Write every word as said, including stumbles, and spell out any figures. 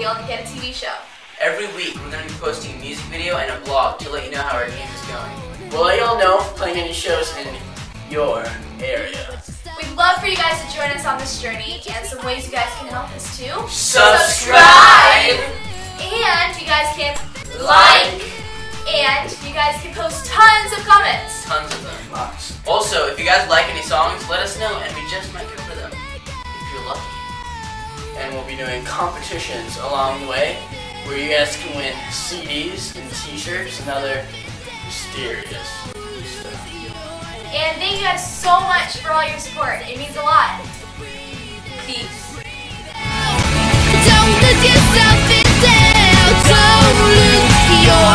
you'll get a T V show. Every week, we're going to be posting a music video and a blog to let you know how our game is going. We'll let y'all know if we're playing any shows in your area. We'd love for you guys to join us on this journey, and some ways you guys can help us too. Subscribe! And you guys can like, and you guys can post tons of comments. Tons of them. Lots. Also, if you guys like any songs, let us know and we just might cover them, if you're lucky. And we'll be doing competitions along the way, where you guys can win C Ds and t-shirts and other mysterious stuff. And thank you guys so much for all your support. It means a lot. Peace. Don't look yourself in the don't look your